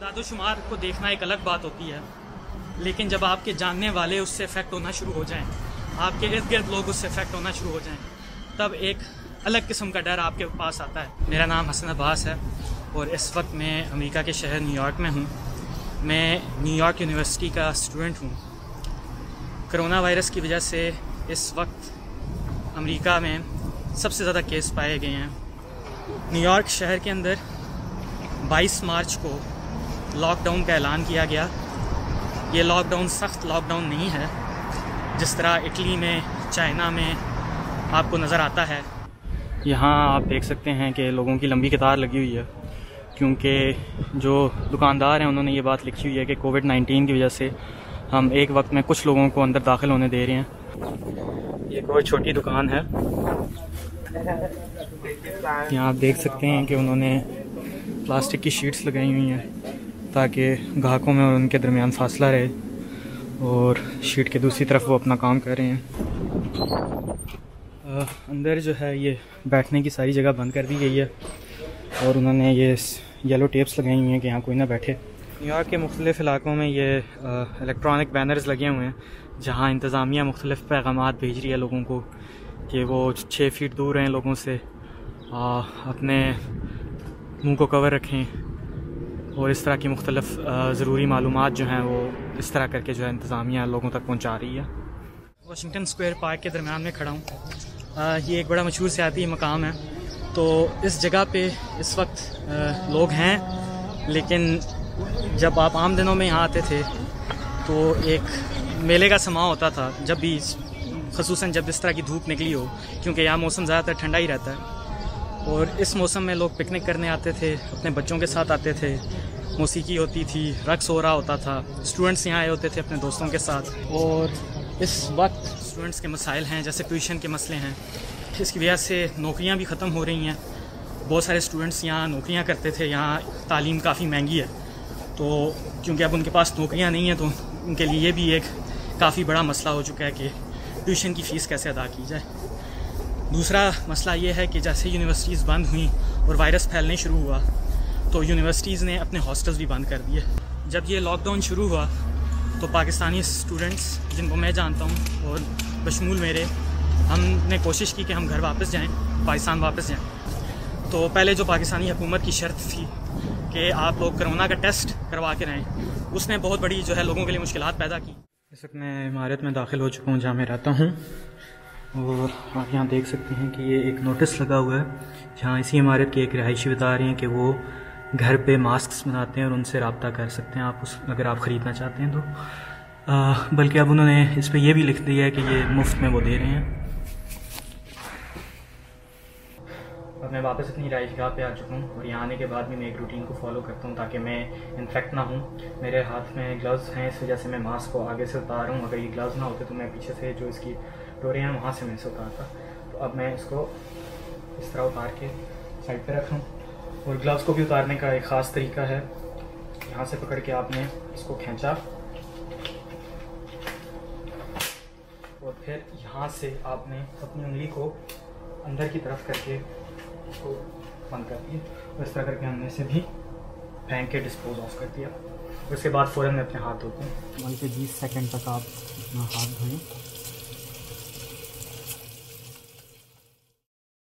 اعداد و شمار کو دیکھنا ایک الگ بات ہوتی ہے، لیکن جب آپ کے جاننے والے اس سے افیکٹ ہونا شروع ہو جائیں، آپ کے ارد گرد لوگ اس سے افیکٹ ہونا شروع ہو جائیں، تب ایک الگ قسم کا ڈر آپ کے پاس آتا ہے۔ میرا نام حسن عباس ہے اور اس وقت میں امریکہ کے شہر نیو یارک میں ہوں۔ میں نیو یارک یونیورسٹی کا اسٹوڈنٹ ہوں۔ کرونا وائرس کی وجہ سے اس وقت امریکہ میں سب سے زیادہ کیس پائے گئے ہیں۔ نیو یارک شہر کے اندر 22 مارچ کو لاک ڈاؤن کا اعلان کیا گیا۔ یہ لاک ڈاؤن سخت لاک ڈاؤن نہیں ہے جس طرح اٹلی میں، چائنا میں آپ کو نظر آتا ہے۔ یہاں آپ دیکھ سکتے ہیں کہ لوگوں کی لمبی قطار لگی ہوئی ہے، کیونکہ جو دکاندار ہیں انہوں نے یہ بات لکھی ہوئی ہے کہ کووڈ-19 کی وجہ سے ہم ایک وقت میں کچھ لوگوں کو اندر داخل ہونے دے رہے ہیں۔ یہ کوئی چھوٹی دکان ہے، یہاں آپ دیکھ سکتے ہیں کہ انہوں نے پلاسٹک کی شیٹس لگائی ہوئی ہیں تاکہ گاہکوں میں اور ان کے درمیان فاصلہ رہے، اور شیٹ کے دوسری طرف وہ اپنا کام کر رہے ہیں۔ اندر جو ہے یہ بیٹھنے کی ساری جگہ بند کر دی گئی ہے، اور انہوں نے یہ یلو ٹیپس لگائی ہوئی ہیں کہ یہاں کوئی نہ بیٹھے۔ نیو یارک کے مختلف علاقوں میں یہ الیکٹرانک بینرز لگے ہوئے ہیں جہاں انتظامیہ مختلف پیغامات بھیج رہی ہے لوگوں کو کہ وہ 6 فیٹ دور رہیں لوگوں سے، اپنے منہ کو کور رکھیں، اور اس طرح کی مختلف ضروری معلومات جو ہیں وہ اس طرح کر کے جو ہے انتظامیہ لوگوں تک پہنچا رہی ہے۔ واشنگٹن اسکوائر پارک کے درمیان میں کھڑا ہوں۔ یہ ایک بڑا مشہور سیاحتی مقام ہے، تو اس جگہ پہ اس وقت لوگ ہیں، لیکن جب آپ عام دنوں میں یہاں آتے تھے تو ایک میلے کا سماں ہوتا تھا، جب بھی، خصوصاً جب اس طرح کی دھوپ نکلی ہو، کیونکہ یہاں موسم زیادہ تر ٹھنڈا ہی رہتا ہے، اور اس موسم میں لوگ پکنک کرنے آتے تھے، اپنے بچوں کے ساتھ آتے تھے، موسیقی ہوتی تھی، رقص ہو رہا ہوتا تھا، اسٹوڈنٹس یہاں آئے ہوتے تھے اپنے دوستوں کے ساتھ۔ اور اس وقت اسٹوڈنٹس کے مسائل ہیں، جیسے ٹیوشن کے مسئلے ہیں، اس کی وجہ سے نوکریاں بھی ختم ہو رہی ہیں۔ بہت سارے اسٹوڈنٹس یہاں نوکریاں کرتے تھے، یہاں تعلیم کافی مہنگی ہے، تو کیونکہ اب ان کے پاس نوکریاں نہیں ہیں تو ان کے لیے یہ بھی ایک کافی بڑا مسئلہ ہو چکا ہے کہ ٹیوشن کی فیس کیسے ادا کی جائے۔ دوسرا مسئلہ یہ ہے کہ جیسے یونیورسٹیز بند ہوئیں اور وائرس پھیلنے شروع ہوا تو یونیورسٹیز نے اپنے ہاسٹلز بھی بند کر دیے۔ جب یہ لاک ڈاؤن شروع ہوا تو پاکستانی اسٹوڈنٹس جن کو میں جانتا ہوں اور بشمول میرے، ہم نے کوشش کی کہ ہم گھر واپس جائیں، پاکستان واپس جائیں۔ تو پہلے جو پاکستانی حکومت کی شرط تھی کہ آپ لوگ کرونا کا ٹیسٹ کروا کے رہیں، اس نے بہت بڑی جو ہے لوگوں کے لیے مشکلات پیدا کی۔ اس وقت میں عمارت میں داخل ہو چکا ہوں جہاں میں رہتا ہوں، اور آپ یہاں دیکھ سکتے ہیں کہ یہ ایک نوٹس لگا ہوا ہے جہاں اسی عمارت کے ایک رہائشی بتا رہے ہیں کہ وہ گھر پہ ماسکس بناتے ہیں اور ان سے رابطہ کر سکتے ہیں اگر آپ خریدنا چاہتے ہیں تو، بلکہ اب انہوں نے اس پہ یہ بھی لکھ دیا ہے کہ یہ مفت میں وہ دے رہے ہیں۔ اب میں واپس اپنی رہائش گاہ پہ آ چکا ہوں، اور یہاں آنے کے بعد بھی میں ایک روٹین کو فالو کرتا ہوں تاکہ میں انفیکٹ نہ ہوں۔ میرے ہاتھ میں گلوز ہیں، اس وجہ سے میں ماسک کو آگے سے اتار رہا ہوں، اگر یہ گلوز نہ ہوتے تو میں پیچھے سے جو اس کی ڈورے ہیں وہاں سے میں اسے اتارتا۔ تو اب میں اس کو اس طرح اتار کے سائڈ پہ رکھ رہا ہوں، اور گلوز کو بھی اتارنے کا ایک خاص طریقہ ہے، یہاں سے پکڑ کے آپ نے اس کو کھینچا، اور پھر یہاں سے آپ نے اپنی انگلی کو اندر کی طرف کر کے اس کو بند کر دیا، اور اس طرح کر کے ہم نے اسے بھی پھینک کے ڈسپوز آف کر دیا۔ اس کے بعد فوراً میں اپنے ہاتھ دھوتا ہوں، بلکہ 20 سیکنڈ تک آپ اپنا ہاتھ دھوئیں۔